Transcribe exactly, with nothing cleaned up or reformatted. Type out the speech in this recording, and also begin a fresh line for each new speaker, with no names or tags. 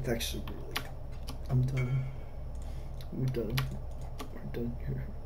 It's actually really. I'm done. We're done. We're done here.